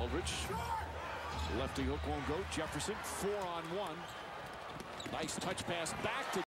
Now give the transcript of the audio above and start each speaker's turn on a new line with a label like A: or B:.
A: Eldridge. Lefty hook won't go. Jefferson 4-on-1. Nice touch pass back to